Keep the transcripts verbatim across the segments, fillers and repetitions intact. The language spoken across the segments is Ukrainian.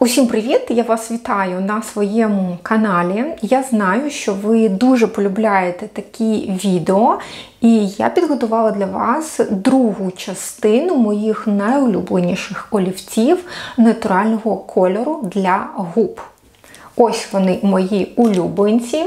Усім привіт! Я вас вітаю на своєму каналі. Я знаю, що ви дуже полюбляєте такі відео, і я підготувала для вас другу частину моїх найулюбленіших олівців натурального кольору для губ. Ось вони, мої улюбленці.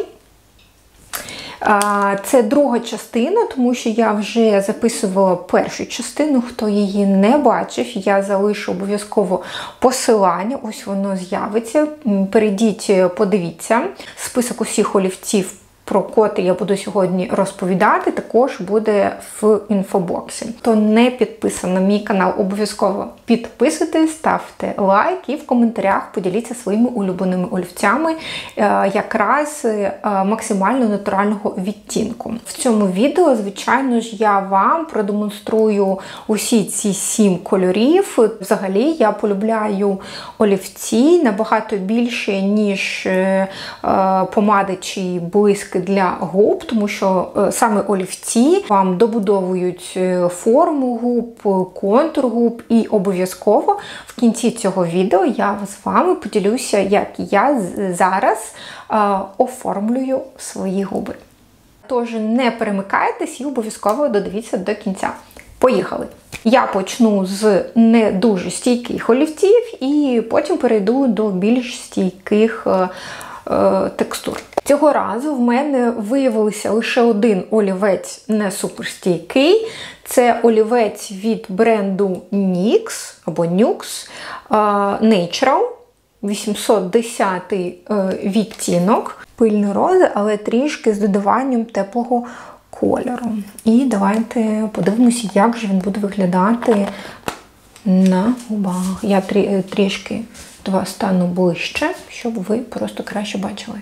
Це друга частина, тому що я вже записувала першу частину. Хто її не бачив, я залишу обов'язково посилання, ось воно з'явиться. Перейдіть, подивіться. Список усіх олівців, про котрі я буду сьогодні розповідати, також буде в інфобоксі. Хто не підписаний на мій канал, обов'язково підписуйтесь, ставте лайк і в коментарях поділіться своїми улюбленими олівцями якраз максимально натурального відтінку. В цьому відео, звичайно ж, я вам продемонструю усі ці сім кольорів. Взагалі, я полюбляю олівці набагато більше, ніж помади чи блиск для губ, тому що саме олівці вам добудовують форму губ, контур губ, і обов'язково в кінці цього відео я з вами поділюся, як я зараз оформлюю свої губи. Тож не перемикайтесь і обов'язково додивіться до кінця. Поїхали! Я почну з не дуже стійких олівців і потім перейду до більш стійких е, текстур. Цього разу в мене виявився лише один олівець не суперстійкий. Це олівець від бренду нікс або нюкс Natural, вісімсот десятий відтінок. Пильний рози, але трішки з додаванням теплого кольору. І давайте подивимося, як же він буде виглядати на губах. Я трі, трішки до вас стану ближче, щоб ви просто краще бачили.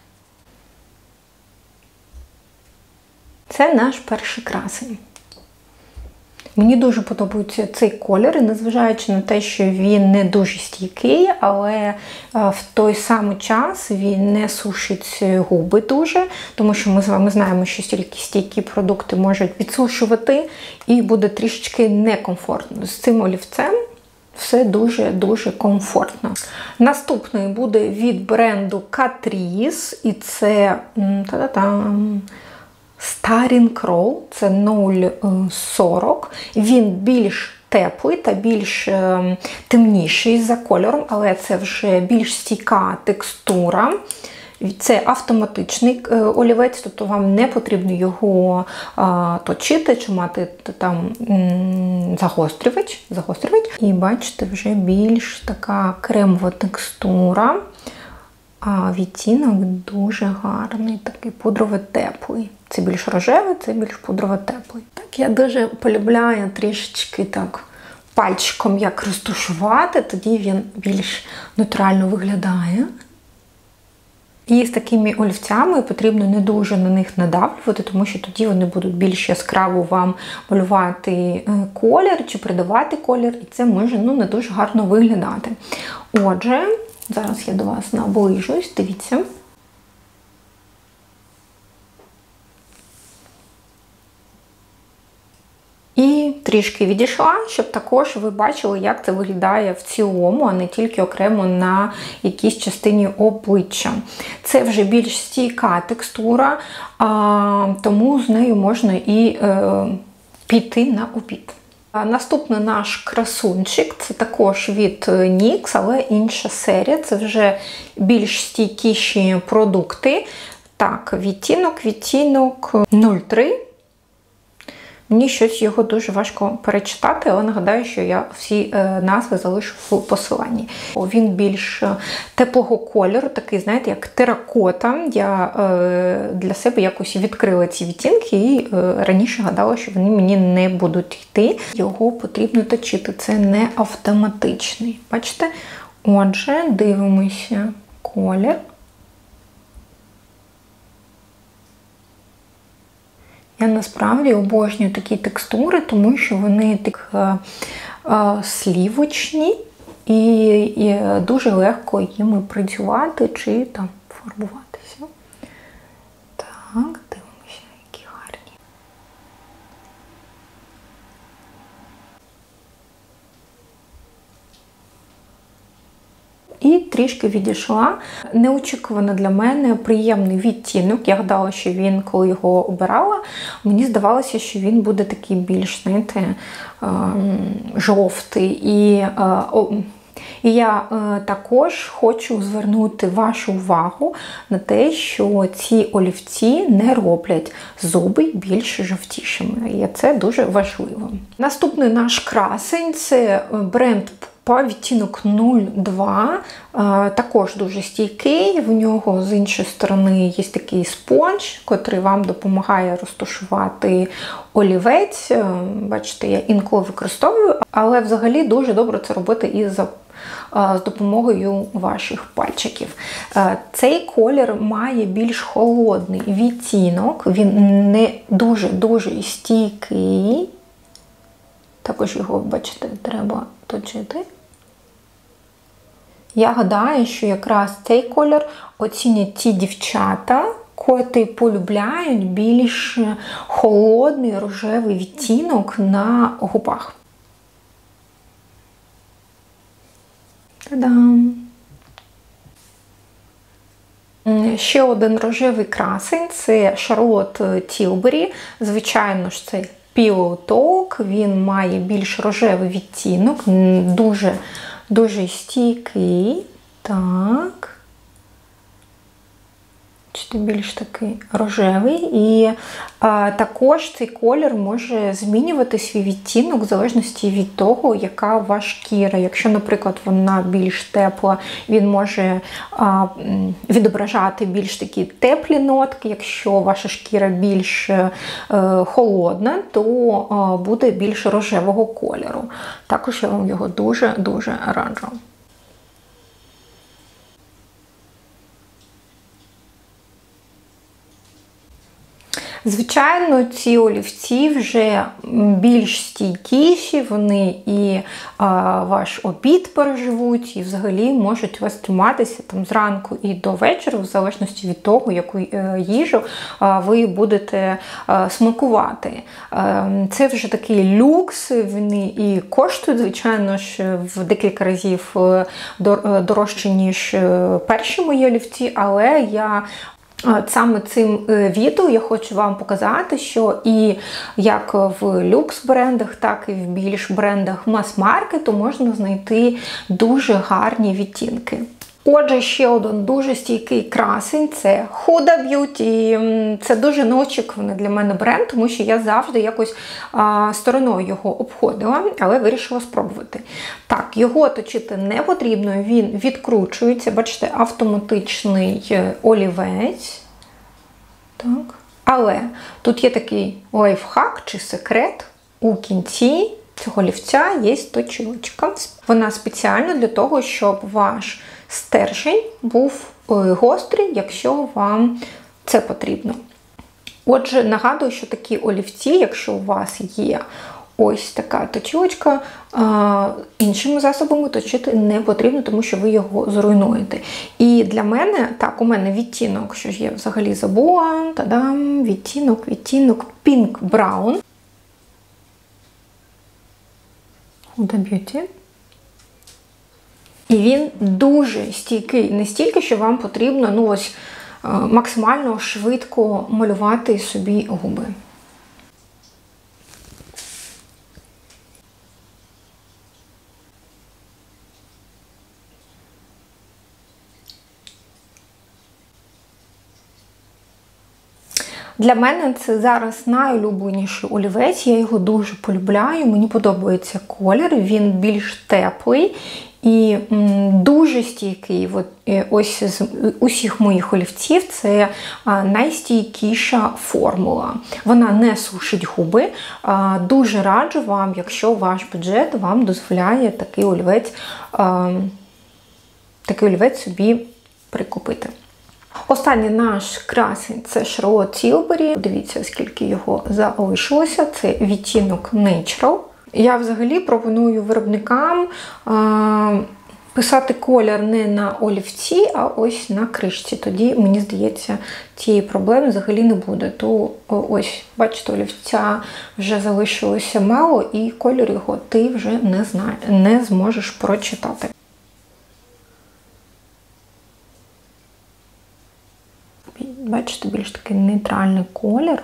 Це наш перший красень. Мені дуже подобається цей колір, незважаючи на те, що він не дуже стійкий, але в той самий час він не сушить губи дуже, тому що ми з вами знаємо, що стільки стійкі продукти можуть відсушувати і буде трішечки некомфортно. З цим олівцем все дуже-дуже комфортно. Наступний буде від бренду Catrice, і це та-та-там, Starring Crow, це нуль сорок. Він більш теплий та більш е, темніший за кольором, але це вже більш стійка текстура. Це автоматичний е, олівець, тобто вам не потрібно його е, точити чи мати там м, загострювач, загострювач. І бачите, вже більш така кремова текстура. А відтінок дуже гарний, такий пудрово-теплий. Це більш рожевий, це більш пудрово-теплий. Так, я дуже полюбляю трішечки так пальчиком як розтушувати, тоді він більш натурально виглядає. І з такими олівцями потрібно не дуже на них надавлювати, тому що тоді вони будуть більш яскраво вам малювати колір чи придавати колір, і це може ну, не дуже гарно виглядати. Отже, зараз я до вас наближусь, дивіться. І трішки відійшла, щоб також ви бачили, як це виглядає в цілому, а не тільки окремо на якійсь частині обличчя. Це вже більш стійка текстура, а, тому з нею можна і е, піти на обід. Наступний наш красунчик, це також від нікс, але інша серія, це вже більш стійкіші продукти. Так, відтінок, відтінок нуль три. Мені щось його дуже важко перечитати, але нагадаю, що я всі назви залишу в посиланні. Він більш теплого кольору, такий, знаєте, як теракота. Я для себе якось відкрила ці відтінки і раніше гадала, що вони мені не будуть йти. Його потрібно точити, це не автоматичний. Бачите? Отже, дивимося колір. Я насправді обожнюю такі текстури, тому що вони так е, е, слівочні і, і дуже легко їми працювати чи там фарбуватися. Так, дивимося, які гарні. і трішки відійшла. Неочікувано для мене приємний відтінок. Я гадала, що він, коли його обирала, мені здавалося, що він буде такий більш, знаєте, жовтий. І І я е, також хочу звернути вашу увагу на те, що ці олівці не роблять зуби більш жовтішими. І це дуже важливо. Наступний наш красень – це бренд Pupa, відтінок нуль два. Е, також дуже стійкий. В нього з іншої сторони є такий спонж, який вам допомагає розташувати олівець. Е, бачите, я інколи використовую, але взагалі дуже добре це робити і за з допомогою ваших пальчиків. Цей колір має більш холодний відтінок, він не дуже-дуже стійкий. Також його, бачите, треба точити. Я гадаю, що якраз цей колір оцінять ті дівчата, котрі полюбляють більш холодний рожевий відтінок на губах. Та-дам! Ще один рожевий красень – це Charlotte Tilbury. Звичайно ж, це Pillow Talk. Він має більш рожевий відтінок, дуже, дуже стійкий. Так. Більш такий рожевий. І а, також цей колір може змінювати свій відтінок в залежності від того, яка ваша шкіра. Якщо, наприклад, вона більш тепла, він може а, відображати більш такі теплі нотки. Якщо ваша шкіра більш а, холодна, то а, буде більш рожевого кольору. Також я вам його дуже-дуже раджу. Звичайно, ці олівці вже більш стійкіші, вони і а, ваш обід переживуть, і взагалі можуть у вас триматися там зранку і до вечора, в залежності від того, яку їжу а, ви будете а, смакувати. А, це вже такий люкс, вони і коштують, звичайно ж, в декілька разів дорожче, ніж перші мої олівці, але я саме цим відео я хочу вам показати, що і як в люкс-брендах, так і в більш брендах мас-маркету можна знайти дуже гарні відтінки. Отже, ще один дуже стійкий красень – це Huda Beauty. Це дуже неочікуваний для мене бренд, тому що я завжди якось а, стороною його обходила, але вирішила спробувати. Так, його точити не потрібно, він відкручується. Бачите, автоматичний олівець. Так. Але тут є такий лайфхак чи секрет. У кінці цього олівця є точилочка. Вона спеціально для того, щоб ваш стержень був гострий, якщо вам це потрібно. Отже, нагадую, що такі олівці, якщо у вас є ось така точилочка, іншими засобами точити не потрібно, тому що ви його зруйнуєте. І для мене, так, у мене відтінок, що ж я взагалі забула, та-дам, відтінок, відтінок Pink Brown. Huda Beauty. І він дуже стійкий, не стільки, що вам потрібно ну, ось, максимально швидко малювати собі губи. Для мене це зараз найулюбленіший олівець, я його дуже полюбляю, мені подобається колір, він більш теплий і дуже стійкий. От, ось з усіх моїх олівців це найстійкіша формула. Вона не сушить губи. Дуже раджу вам, якщо ваш бюджет вам дозволяє такий олівець, такий олівець собі прикупити. Останній наш красень – це Charlotte Tilbury. Дивіться, скільки його залишилося. Це відтінок Natural. Я взагалі пропоную виробникам а, писати колір не на олівці, а ось на кришці. Тоді, мені здається, цієї проблеми взагалі не буде. То ось, бачите, олівця вже залишилося мало, і колір його ти вже не, знає, не зможеш прочитати. Бачите, більш такий нейтральний колір.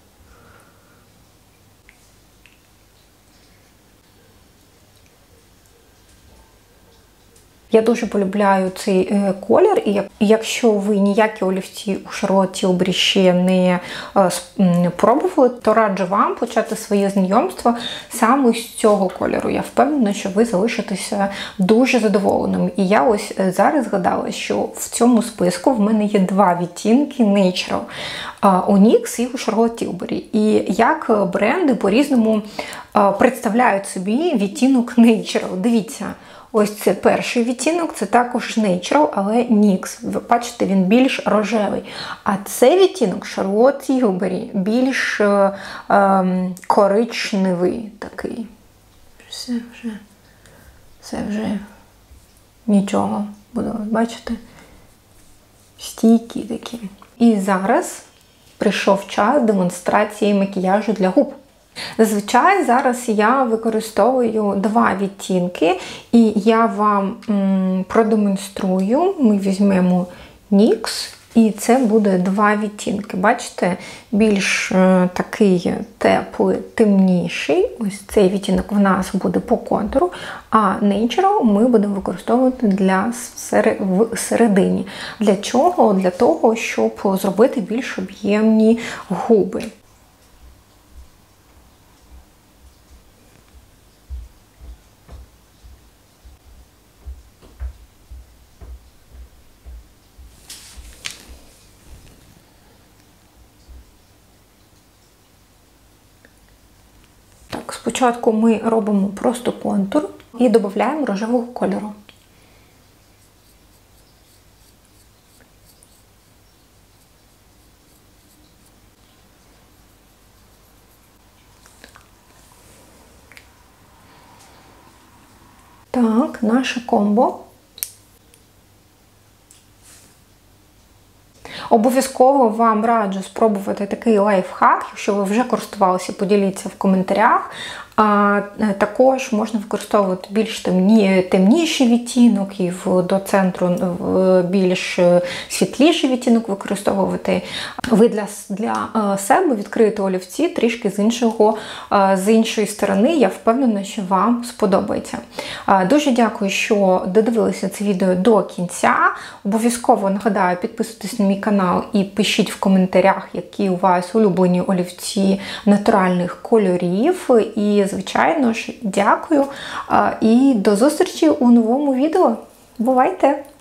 Я дуже полюбляю цей е, колір, і як, якщо ви ніякі олівці у Charlotte Tilbury ще не е, не пробували, то раджу вам почати своє знайомство саме з цього кольору. Я впевнена, що ви залишитеся дуже задоволеним. І я ось зараз згадала, що в цьому списку в мене є два відтінки Natural. У нікс і у Charlotte Tilbury. І як бренди по-різному е, представляють собі відтінок Natural. Дивіться. Ось це перший відтінок, це також Natural, але нікс. Ви бачите, він більш рожевий. А цей відтінок Charlotte Tilbury більш е, е, коричневий такий. Все вже, все вже нічого буде, бачите? Стійкі такі. І зараз прийшов час демонстрації макіяжу для губ. Зазвичай зараз я використовую два відтінки, і я вам м, продемонструю. Ми візьмемо нікс, і це буде два відтінки. Бачите, більш е, такий теплий, темніший. Ось цей відтінок в нас буде по контуру, а Natural ми будемо використовувати для в середині. Для чого? Для того, щоб зробити більш об'ємні губи. Спочатку ми робимо просто контур і додаємо рожевого кольору. Так, наше комбо. Обов'язково вам раджу спробувати такий лайфхак. Якщо ви вже користувалися, поділіться в коментарях. А також можна використовувати більш темні, темніший відтінок і в, до центру більш світліший відтінок використовувати. Ви для, для себе відкриєте олівці трішки з, іншого, з іншої сторони. Я впевнена, що вам сподобається. Дуже дякую, що додивилися це відео до кінця. Обов'язково нагадаю, підписуйтесь на мій канал і пишіть в коментарях, які у вас улюблені олівці натуральних кольорів. І звичайно ж, дякую і до зустрічі у новому відео. Бувайте!